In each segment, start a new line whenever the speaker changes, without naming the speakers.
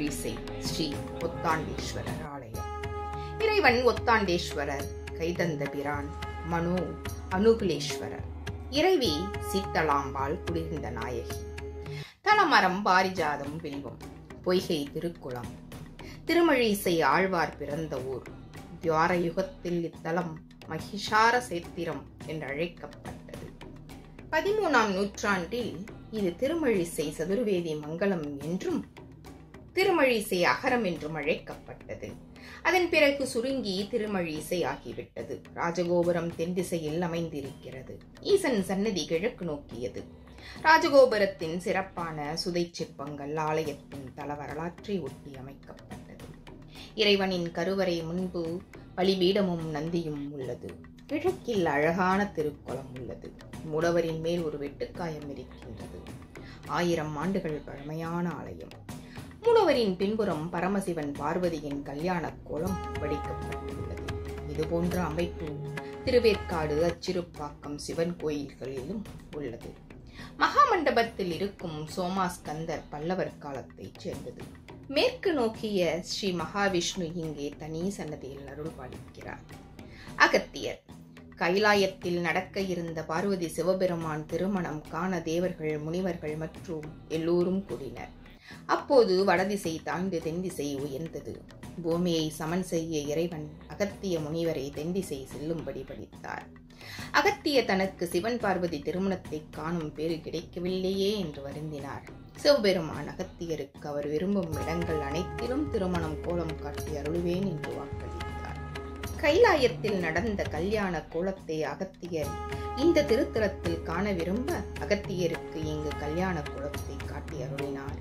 திருமழிசை ஸ்ரீ ஒத்தாண்டேஸ்வரர் ஆலயம். இறைவன் ஒத்தாண்டேஸ்வரர், கைதந்த பிரான் மனோ அனுகுலேஸ்வரர், இறைவி சீத்தலாம்பாள் குளிர்ந்த நாயகி. தலமரம் பாரிஜாதம் வில்வம், பொய்கை திருக்குளம், திருமழிசை ஆழ்வார் பிறந்த ஊர். துவார யுகத்தில் இத்தலம் மகிஷார சேத்திரம் என்று அழைக்கப்பட்டது. 13ஆம் நூற்றாண்டில் இது திருமழிசை சதுர்வேதி மங்கலம் என்றும் திருமழிசை அகரம் என்றும் அழைக்கப்பட்டது. அதன் பிறகு சுருங்கி திருமழிசை ஆகிவிட்டது. ராஜகோபுரம் தென் திசையில் அமைந்திருக்கிறது. ஈசன் சன்னதி கிழக்கு நோக்கியது. ராஜகோபுரத்தின் சிறப்பான சுதை சிற்பங்கள் ஆலயத்தின் தல வரலாற்றை ஒட்டி அமைக்கப்பட்டது. இறைவனின் கருவறை முன்பு பலிபீடமும் நந்தியும் உள்ளது. கிழக்கில் அழகான திருக்குளம் உள்ளது. மூலவரின் மேல் ஒரு வெட்டுக்காயம் இருக்கின்றது. 1000 ஆண்டுகள் பழமையான ஆலயம். மூலவரின் பின்புறம் பரமசிவன் பார்வதியின் கல்யாண கோலம் வடிக்கப்பட்டுள்ளது. இதுபோன்ற அமைப்பு திருவேற்காடு, அச்சிறுப்பாக்கம் சிவன் கோயில்களிலும் உள்ளது. மகாமண்டபத்தில் இருக்கும் சோமாஸ்கந்தர் பல்லவர் காலத்தைச் சேர்ந்தது. மேற்கு நோக்கிய ஸ்ரீ மகாவிஷ்ணு இங்கே தனி சன்னதியில் அருள் பாலிக்கிறார். அகத்தியர். கைலாயத்தில் நடக்க இருந்த பார்வதி சிவபெருமான் திருமணம் காண தேவர்கள், முனிவர்கள் மற்றும் எல்லோரும் கூடினர். அப்போது வடதிசை தாழ்ந்து தென்திசை உயர்ந்தது. பூமியை சமன் செய்ய இறைவன் அகத்திய முனிவரை தென்திசை செல்லும்படி பணித்தார். அகத்திய தனக்கு சிவன் பார்வதி திருமணத்தை காணும் பேறு கிடைக்கவில்லையே என்று வருந்தினார். சிவபெருமான் அகத்தியருக்கு அவர் விரும்பும் இடங்கள் அனைத்திலும் திருமணம் கோலம் காட்டி அருள்வேன் என்று வாக்களித்தார். கைலாயத்தில் நடந்த கல்யாண கோலத்தை அகத்தியர் இந்த திருத்தலத்தில் காண விரும்ப அகத்தியருக்கு இங்கு கல்யாண கோலத்தை காட்டி அருளினார்.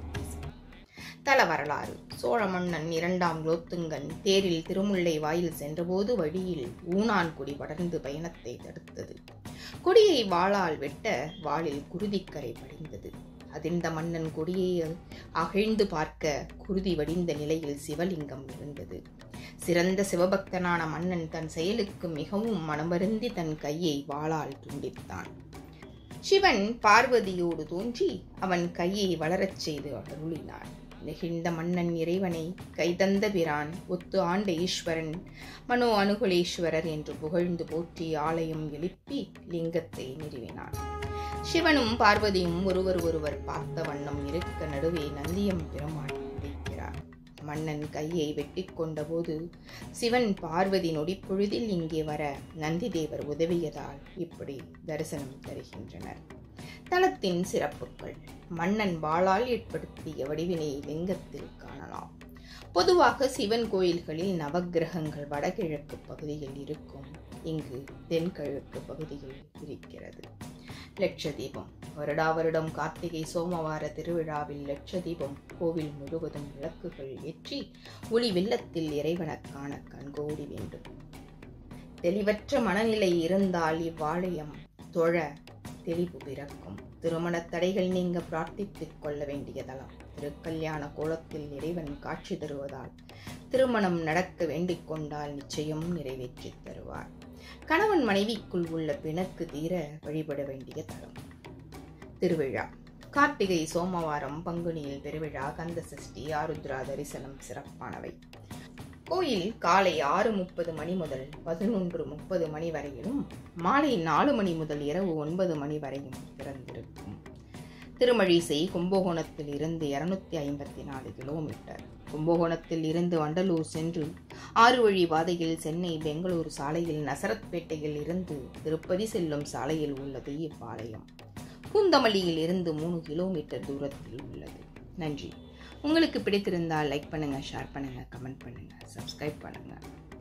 தல வரலாறு. சோழ மன்னன் 2ஆம் குலோத்துங்கன் தேரில் திருமுல்லை வாயில் சென்றபோது வழியில் ஊனான் கொடி படர்ந்து பயணத்தை தடுத்தது. கொடியை வாளால் வெட்ட வாளில் குருதிக்கரை படிந்தது. அதிர்ந்த மன்னன் கொடியை அகழ்ந்து பார்க்க குருதி வடிந்த நிலையில் சிவலிங்கம் இருந்தது. சிறந்த சிவபக்தனான மன்னன் தன் செயலுக்கு மிகவும் மனவருந்தி தன் கையை வாளால் துண்டித்தான். சிவன் பார்வதியோடு தோன்றி அவன் கையை வளரச் செய்து அருளினார். நெகிழ்ந்த மன்னன் இறைவனை கைதந்த பிரான், ஒத்து ஆண்ட ஈஸ்வரன், மனோ அனுகுலேஸ்வரர் என்று புகழ்ந்து போற்றி ஆலயம் எழுப்பி லிங்கத்தை நிறுவினார். சிவனும் பார்வதியும் ஒருவர் பார்த்த வண்ணம் இருக்க நடுவே நந்தியம் பெருமாள் இருக்கிறார். மன்னன் கையை வெட்டி கொண்ட போது சிவன் பார்வதி நொடிப்பொழுதில் இங்கே வர நந்தி தேவர் உதவியதால் இப்படி தரிசனம் தருகின்றனர். தலத்தின் சிறப்புகள். மன்னன் வாளால் ஏற்படுத்திய வடிவினை லிங்கத்தில் காணலாம். பொதுவாக சிவன் கோயில்களில் நவக்கிரகங்கள் வடகிழக்கு பகுதியில் இருக்கும். இங்கு தென்கிழக்கு பகுதியில் இருக்கிறது. லட்சதீபம். வருடாவருடம் கார்த்திகை சோமவார திருவிழாவில் லட்சதீபம் கோவில் முழுவதும் விளக்குகள் ஏற்றி ஒளி வெள்ளத்தில் இறைவனை காண கண்கோடி வேண்டும். தெளிவற்ற மனநிலை இருந்தால் இவ்வாலயம் தொழ தெளிவு பிறக்கும். திருமண தடைகள் நீங்க பிரார்த்தித்துக் கொள்ள வேண்டிய தலம். திருக்கல்யாண கோலத்தில் இறைவன் காட்சி தருவதால் திருமணம் நடக்க வேண்டிக் கொண்டால் நிச்சயம் நிறைவேற்றி தருவார். கணவன் மனைவிக்குள் உள்ள பிணக்கு தீர வழிபட வேண்டிய தலம். திருவிழா. கார்த்திகை சோமவாரம் பங்குனியில் பெருவிழா, கந்த சஷ்டி, ஆருத்ரா தரிசனம் சிறப்பானவை. கோயில் காலை 6:30 மணி முதல் 11:30 மணி வரையிலும், மாலை 4 மணி முதல் இரவு 9 மணி வரையும் திறந்திருக்கும். திருமழிசை கும்பகோணத்தில் இருந்து 254 கிலோமீட்டர். கும்பகோணத்தில் இருந்து வண்டலூர் சென்று 6 வழி பாதையில் சென்னை பெங்களூர் சாலையில் நசரத்பேட்டையில் இருந்து திருப்பதி செல்லும் சாலையில் உள்ளது இவ்வாலயம். பூந்தமல்லியில் இருந்து 3 கிலோமீட்டர் தூரத்தில் உள்ளது. நன்றி. உங்களுக்கு பிடித்திருந்தால் லைக் பண்ணுங்க, ஷேர் பண்ணுங்க, கமெண்ட் பண்ணுங்க, சப்ஸ்கிரைப் பண்ணுங்க.